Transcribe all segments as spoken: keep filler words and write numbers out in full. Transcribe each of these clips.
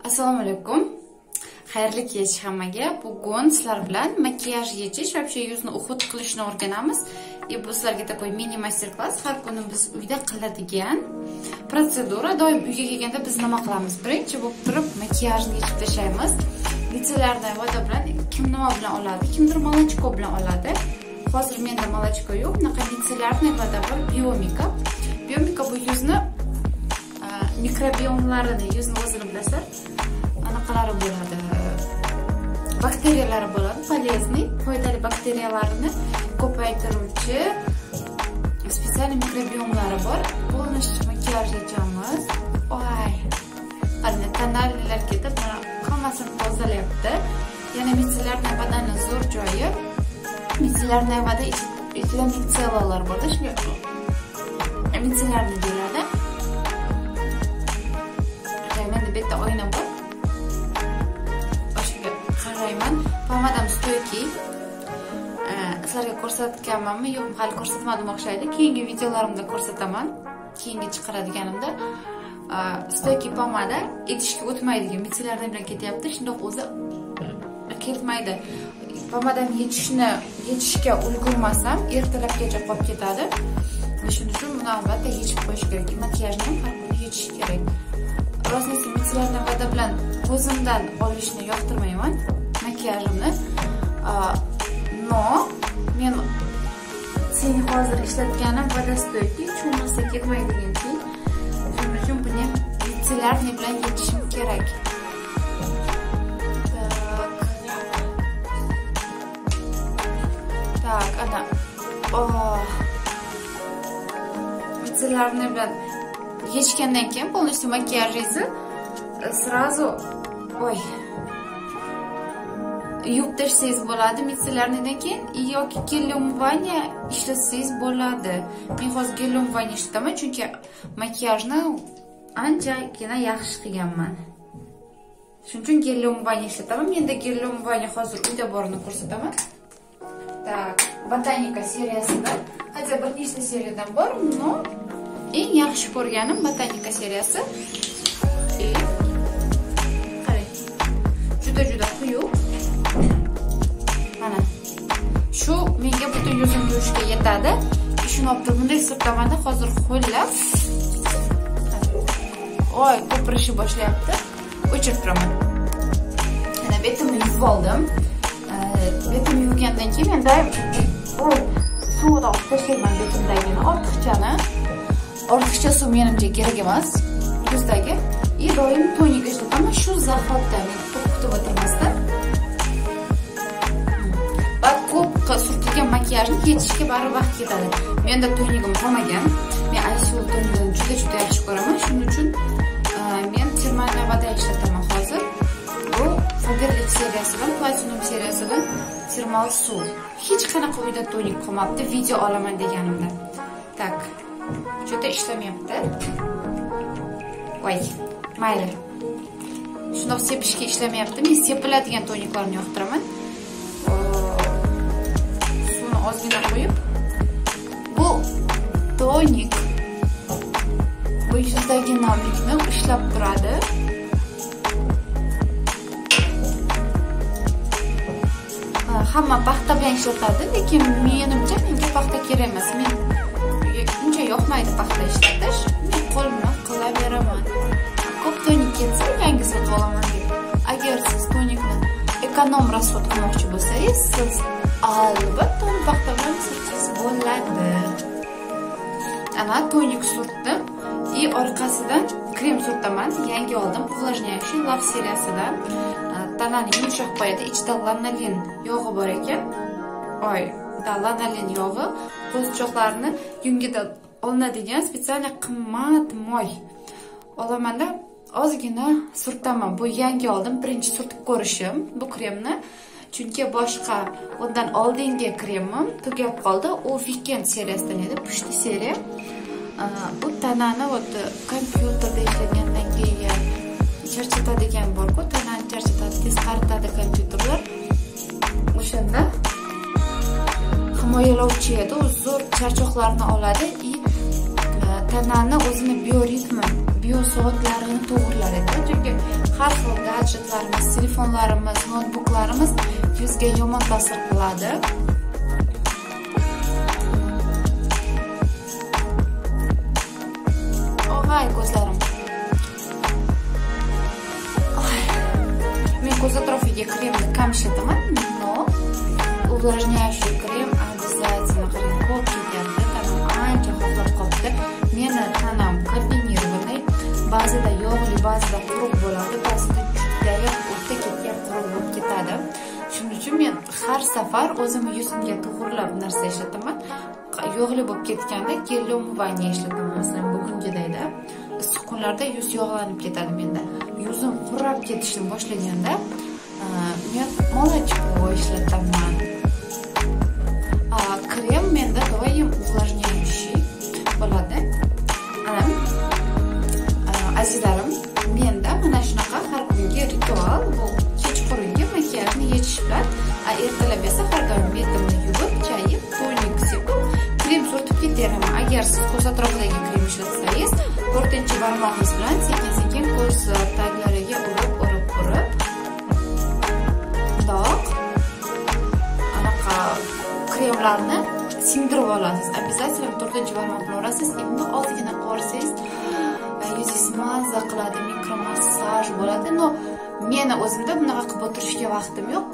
Assalomu alaykum. Xayrli kech hammaga. Bugun sizlar bilan makiyaj yechish va shu yuzni uxud qilishni o'rganamiz. E bu sizlarga такой mini master-klass. Har kuni biz uyda qiladigan protsedura. Doim uyga kelganda biz nima qilamiz? Birinchi bo'lib turib makiyajni yechib tashlaymiz. Litselarni voda bilan kim nima bilan oladi? Kimdir молочко bilan oladi. Hozir menda молочко yo'q. Bunaqa litselarni voda bor, biomika. Biomika bu yuzni mikrobiomlarini, yuzni o'zini bilasizlar, anaqalari bo'ladi. Bakteriyalari bo'ladi, полезный, foydali bakteriyalarni ko'paytiruvchi spetsial mikrobiomlari bor. Buni makiyaj yechamiz. Voy. Qani tonallar ketib, mana hammasini tozalayapti. Yana mitsillarning badani zo'r joyi. Mitsillarning vada ichida mitsellalar bor-da, shunga mitsillarni deyiladi. Bitta oyna bor. O'shaga qarayman. Pomadam stoyki. Sizlarga ko'rsatganmanmi, yo'q, hali ko'rsatmadim o'xshaydi. Keyingi videolarimda ko'rsataman. Keyingi chiqaradiganimda stoyki pomada idishga o'tmaydigan mitsillardan bilan ketyapti. Shundoq o'zi ketmaydi. Pomadam yechishni, yechishga ulgurmasam, ertalabgacha qolib ketadi. Shuning uchun buni albatta yechib qo'yish kerak. Makiyajni ham har kuni yechish kerak. Rostnisi mitsillarni vada bilan ko'zimdan olishni yoqtirmayman makiyajimni. No, men seni hozir ishlatganim vada stoyki, cho'milsa ketmaydigan kiyim. Shuning uchun buni mitsillarni bilan yechishim kerak. Tak, ana. Oh. Mitsillarni bilan yechgandan keyin полностью макияжingizni сразу oy yuvib tashlaysiz bo'ladi mitsillardan keyin yoki gel umывание ishlatsangiz bo'ladi. Men hozir gel umывание ishlataman, chunki makiyajni anchagina yaxshi qilganman. Shuning uchun gel umывание ishlataman. Menda gel umывание hozir uyda borini ko'rsataman. Tak, botanika seriyasidan, hatto bir nechta seriyadan bor, но eng yaxshi ko'rganim botanika seriyasi. E qarang. Juda-juda quyuq. Mana. Shu menga butun yuzimni yuvishga yetadi. Shuni olib turib bunday surtamanda hozir qo'llab. Oy, ko'pirishi boshlayapti. O'chirib turaman. Mana betimni yuvib oldim. Betimni yuvgandan keyin men doim oy, suvda olib tashlayman betimdagini ortiqchani. Ortiqcha suv menimcha kerak emas yuzdagi. И doim tonik ishlataman shu zahotda, men kutib o'tirmasdan. Va ko'p surtilgan makiyajni yechishga baribir vaqt ketadi. Menda tonigim qolmagan. Men Aysul tonigini juda-juda yaxshi ko'raman. Shuning uchun men termalniy voda ishlataman hozir. Bu Faberlic seriyasidan, Platinum seriyasidan termal suv. Hech qanaqa uyda tonik qolmabdi, video olaman deganimda. Tak. Juda ishlamayapti. Voy, mayli. Shundoq sepishga ishlamayapti. Men sepiladigan toniklarni yoqtiraman. Suvni ozgina qo'yib, bu tonik bu yuzdagi namlikni ushlab turadi. Hamma paxta bilan ishlatadi, lekin menimcha menga paxta kerak emas. Men uncha yoqmaydi paxta ishlatish. Men qo'l bilan qilaveraman. Ko'p tonik ketsa, yangi sotib olaman deb. Agar siz tonikni ekonom rasxod qilmoqchi bo'lsangiz, siz albatta uni paxta bilan surtsangiz bo'ladi. Ana tonik surtdim. И orqasidan krem surtaman. Yangi oldim. Увлажняющий Love seriyasidan. Tanani yumshoq qo'yadi. Ichida lanolin yog'i bor ekan. Oy, lanolin yog'i qo'zichoqlarni yungida olinadigan spetsial qimmat moy. Olamanda ozgina surtaman. Bu yangi oldim, birinchi surtib ko'rishim bu kremni. Chunki boshqa undan oldingi kremim tugab qoldi. U Weekend seriyasidan edi, pushti seriya. Bu tanani o'tdi kompyuterda ishlagandan keyin charchatadigan bor-ku, tanani charchatadi, tez qaritadi kompyuterlar. O'shanda himoyalovchi edi, u zo'r charchoqlarni oladi и tanani o'zini bioritmi, biosoatlarini to'g'rilar edi. Chunki har xil planshetlarimiz, telefonlarimiz, notebooklarimiz yuzga yomon ta'sir qiladi. Og'ay ko'zlarim. Men ko'z atrofiga kremni kam ishlataman, но увлажняющий krem обязательно qarang, ko'p ketyapti, tanam ancha xo'plab qoldi. Meni tanam kombinirованный, ba'zida yog'li, ba'zida quruq bo'ladi, ba'zida judayam o'ta ketgan quruq bo'lib ketadi. Shuning uchun men har safar o'zimni yuzimga to'g'rilab narsa ishlataman. Yog'li bo'lib ketganda gel umывание ishlataman. Masalan, bugungidayda issiq kunlarda yuz yog'lanib ketadi menda. Yuzim qurab ketishni boshlaganda men молочко ishlataman. Krem menda doim увлажняющий bo'ladi. Azizlarim, menda mana shunaqa har kungi ritual bu. Kechqurungi makiyajni yechish bilan ertalab esa har doim betimni yuvib, chayib, tonik sepib, krem surtib ketiraman. Agar siz ko'z atrofidagi krem ishlatsangiz, to'rtinchi barmog'ingiz bilan sekin-sekin ko'z taglariga urib, urib, urib, bundoq anaqa kremlarni singdirib olasiz. Обязательно to'rtinchi barmoq bilan urasiz. Endi ozgina qorsangiz, yuzingiz mazza qiladi, mikromassaj bo'ladi. No, meni o'zimda bunaqa qilib o'tirishga vaqtim yo'q.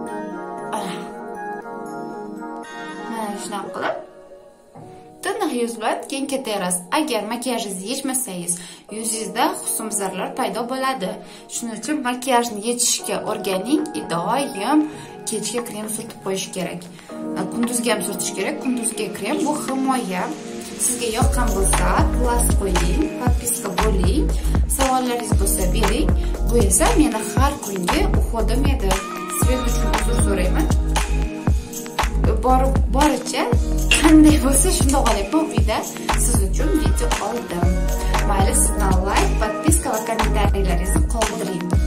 Mana shunaqa qilib tiniq yuz bilan keyin ketaverasiz. Agar makiyajingizni yechmasangiz, yuzingizda husnbuzarlar paydo bo'ladi. Shuning uchun makiyajni yechishga o'rganing, doim kechga krem surtib qo'yish kerak. Kunduzga ham surtish kerak. Kunduzgi krem bu himoya. Sizga yoqqan bo'lsa, plus qo'ying, podpiska bo'ling, savollaringiz bo'lsa bering. Bu esa meni har kungi uxodim edi. Svet uchun uzr so'rayman. Borib boricha qanday bo'lsa shunday qilib bu uyda siz uchun video oldim. Mayli, sizdan like, podpiska va kommentariyaringizni qoldiring.